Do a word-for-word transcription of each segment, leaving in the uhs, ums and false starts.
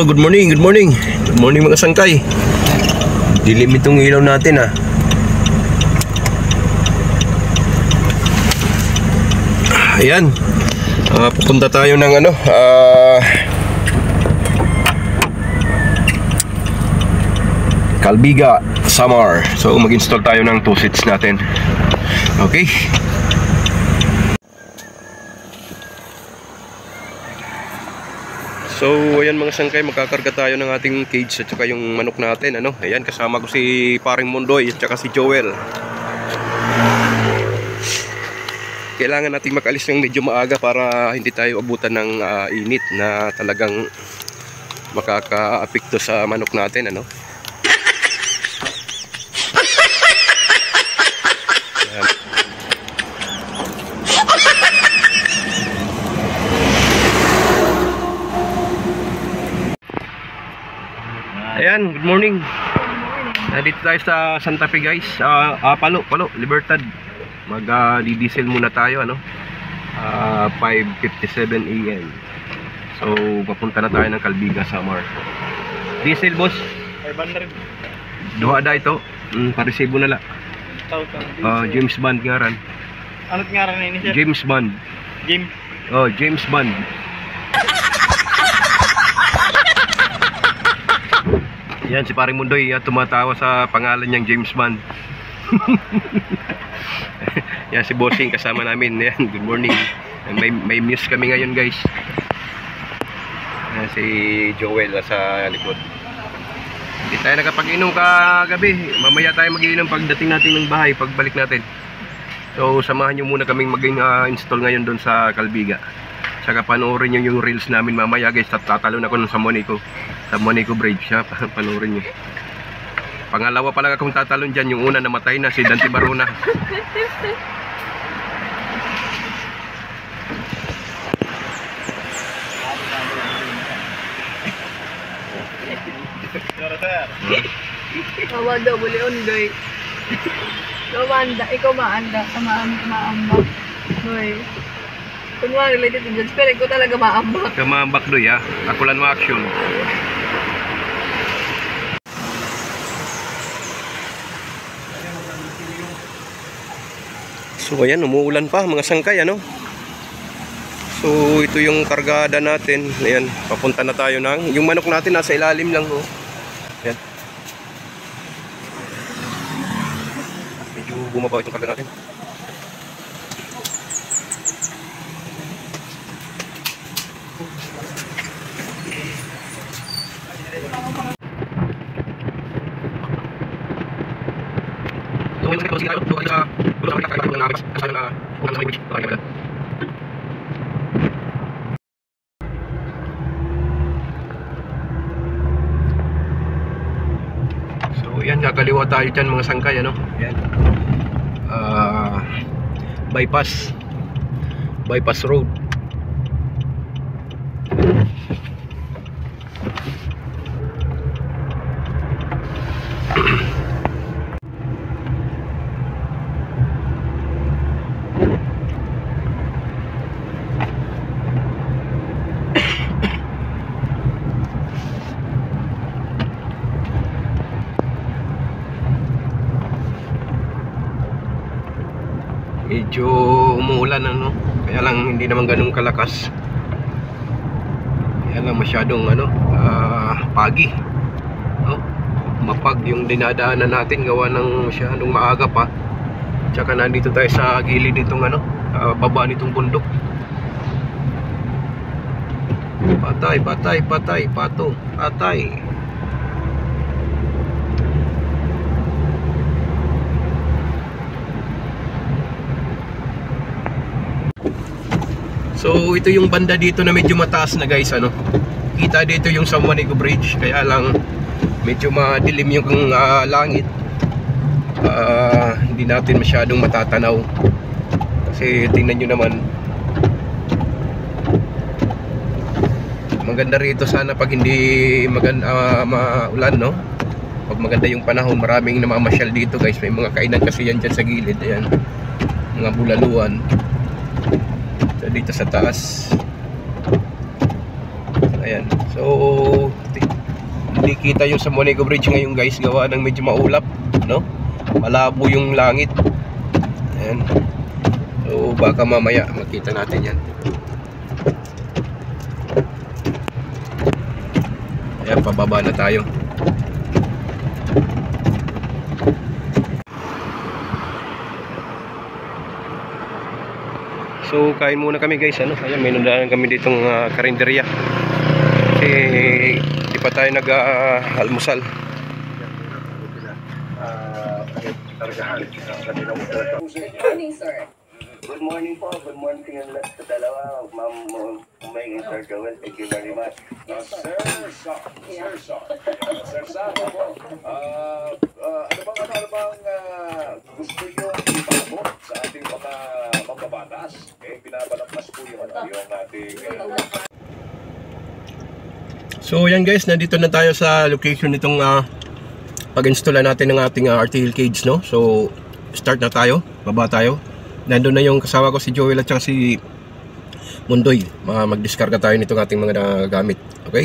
So, good morning, good morning. Good morning mga sangkay. Dilim itong ilaw natin ah. Ayan. Uh, pupunta tayo ng ano, ah uh, Calbiga, Samar. So, mag-install tayo ng two seats natin. Okay. So, ayan mga sangkay, magkakarga tayo ng ating cage at saka yung manok natin, ano. Ayan, kasama ko si Paring Mondoy at saka si Joel. Kailangan natin makalis ng medyo maaga para hindi tayo abutan ng uh, init na talagang makaka-apekto sa manok natin, ano. Ayan, good morning. Nandito tayo sa Santa Fe guys. uh, uh, Palo, Palo, Libertad. Mag-di-diesel uh, muna tayo, ano. uh, five fifty-seven A M So, papunta na tayo ng Calbiga, Samar. Diesel boss five hundred. Duha da ito. mm, Parisibo na la. uh, James Bond ngaran. Ano't ngaran na ini sir? James Bond. James. Oh, James Bond. Yan, si Paring Mundoy, uh, tumatawa sa pangalan niyang James Bond. Yan, si Bossing kasama namin. Yan, good morning. May, may muse kami ngayon guys. Yan, si Joel uh, sa likod. Hindi tayo nakapag-inom kagabi. Mamaya tayo mag-inom pagdating natin ng bahay, pagbalik natin. So, samahan nyo muna kaming mag-install uh, ngayon doon sa Calbiga. Saka panoorin nyo yung reels namin mamaya guys. Tatalon ako sa Monaco. Sa Monaco Bridge siya, panoorin nyo. Pangalawa pa lang akong tatalon dyan. Yung una namatay na, si Dante Barona. Mawanda, muli undoy. Mawanda, ikaw maanda, maambak. Doy. Kung mga related to Jones, pero ko talaga maambak. Ikaw maambak doy ha. Ako lang ma-action. So ayan, umuulan pa mga sangkay, ano. So ito yung kargada natin. Ayan, papunta na tayo ng yung manok natin nasa ilalim lang, oh. Ayan. Medyo bumaba itong karga natin. So yan, kakaliwa tayo dyan mga sangkay, ano. Yan. Uh, bypass bypass road. Medyo umuulan, ano, kaya lang hindi naman ganun kalakas. Kaya lang masyadong ano, uh, pagi, no? Mapag yung dinadaanan natin, gawa ng masyadong maaga pa. Tsaka nandito tayo sa gilid nitong ano, uh, baba nitong bundok. Patay, patay, patay, pato, patay. So ito yung banda dito na medyo mataas na guys, ano. Kita dito yung sa Monaco Bridge, kaya lang medyo madilim yung uh, langit. uh, Hindi natin masyadong matatanaw. Kasi tingnan nyo naman, maganda rito sana pag hindi maganda, uh, maulan, no. Pag maganda yung panahon, maraming namamasyal dito guys. May mga kainan kasi yan dyan sa gilid. Ayan, mga bulaluan. So, dito sa taas Ayan. So, hindi kita yung sa Monego Bridge ngayon guys, gawa ng medyo maulap, no? Malabo yung langit. Ayan. So, baka mamaya makita natin yan. Ayan, pababa na tayo. So, kain muna kami guys, ano? Ayan, may nandaan kami ditong uh, karinderya. Kasi di pa tayo nag-almusal. Morning, sir. Good morning po. Good morning sa lahat sa dalawa. Ma'am Umay and Sir Joel. Thank you very much. Uh, Sir Sa, Sir Sa, Sir Sa, po. Uh, uh, ano bang, ano, ano bang uh, gusto nyo ipabot sa ating mga mambabatas? Eh, pinabalakmas po yung, ano, yung ating... Uh, So yan guys, nandito na tayo sa location nitong uh, pag-install natin ng ating uh, R T L cage, no? So start na tayo, baba tayo. Nandun na yung kasama ko si Joel at saka si Mundoy. Mag-discarga tayo nitong ating mga gamit. Okay?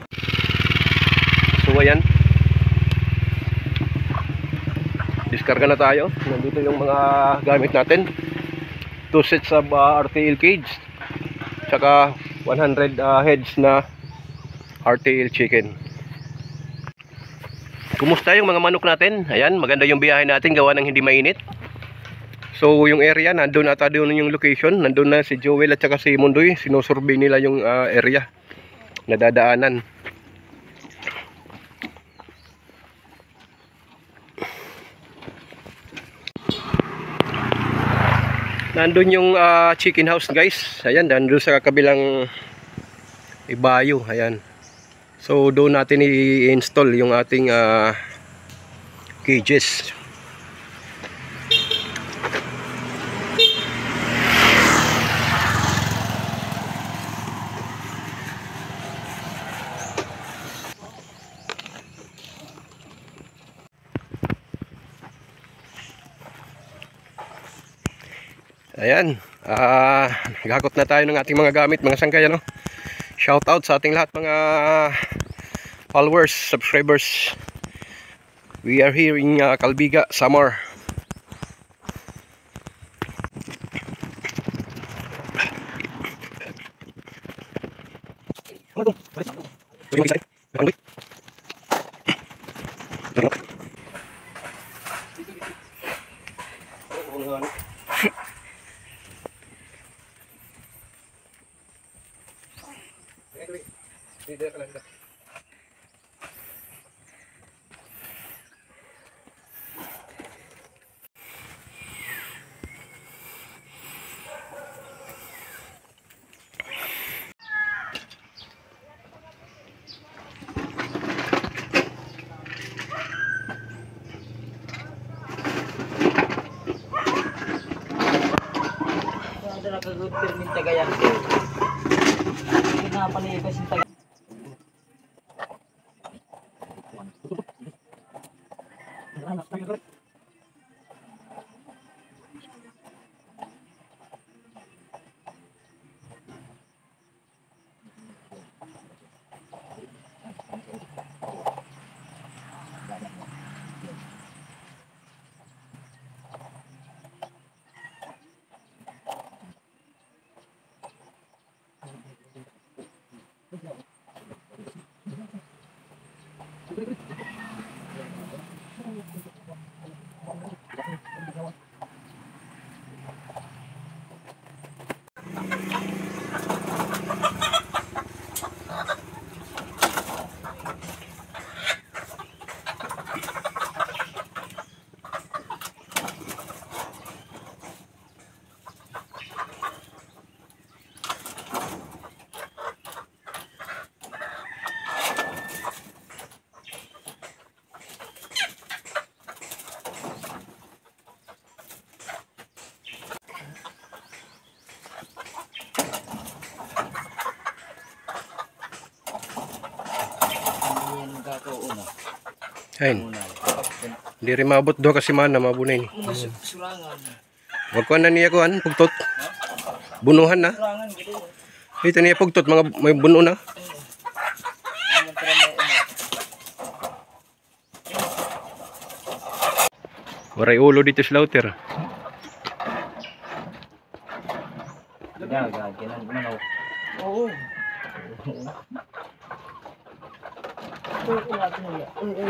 So ayan, discarga na tayo. Nandito yung mga gamit natin. Two sets of uh, R T L cage, saka one hundred uh, heads na R T L chicken. Kumusta yung mga manok natin? Ayan, maganda yung biyahe natin, gawa ng hindi mainit. So yung area, nandun ata doon yung location. Nandun na si Joel at saka si Mundoy. Sinusurvey nila yung uh, area na dadaanan. Nandun yung uh, chicken house guys. Ayan, nandun sa kabilang ibayo. Ayan. So doon natin i-install yung ating uh, cages. Ayan, ah, uh, nagakot na tayo ng ating mga gamit, mga sangkay, ano? Shout out sa ating lahat mga followers, subscribers. We are here in uh, Calbiga, Samar. Nakagod permin tagayan ko. Hindi nga pa niya kasi tagayan. Ayun. Hindi rin mabot do kasi mana mabunay ni. Wag ko na niya kuan pugtot. Bunuhan na. Ito niya pugtot mga may buno na. Waray ulo dito slaughter. Gagagin ang manok. Oo. Oo, natin niya. Oo.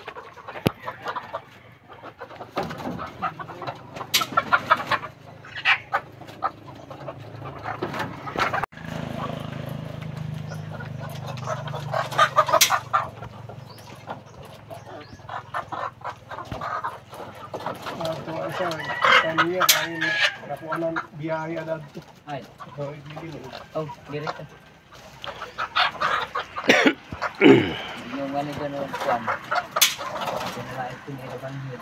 Ay. Oh, direct. Yung ano dyan ang kwan. Pinalain pinirapan yun.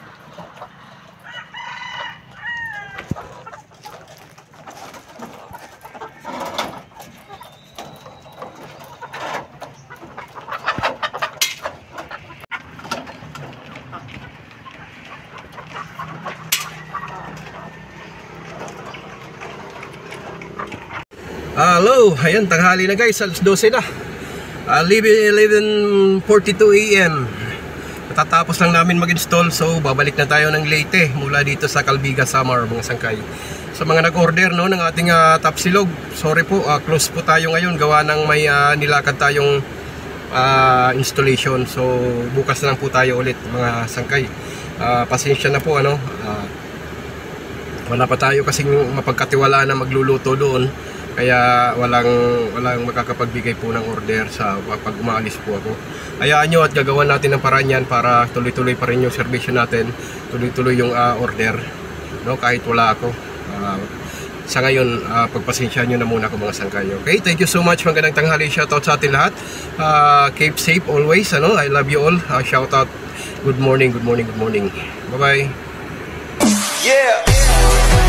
Hello, ayan, tanghali na guys, alas dose na. uh, eleven forty-two a m Matatapos lang namin mag-install, so babalik na tayo ng Leyte mula dito sa Calbiga, Samar, mga sangkay. Sa mga nag-order no, ng ating uh, tapsilog, sorry po, uh, close po tayo ngayon gawa ng may uh, nilakad tayong uh, installation. So bukas na lang po tayo ulit mga sangkay. uh, Pasensya na po ano, uh, wala pa tayo kasing mapagkatiwala na magluluto doon. Kaya walang walang makakapagbigay po ng order sa pag umaalis po ako. Hayaan nyo at gagawan natin ng paraan yan para tuloy-tuloy pa rin yung serbisyo natin. Tuloy-tuloy yung uh, order, no, kahit wala ako. Uh, sa ngayon, uh, pagpasensya nyo na muna ako mga sangkay. Okay, thank you so much. Magandang tanghali. Shoutout sa atin lahat. Uh, keep safe always. Ano? I love you all. Uh, shoutout. Good morning, good morning, good morning. Bye-bye. Yeah!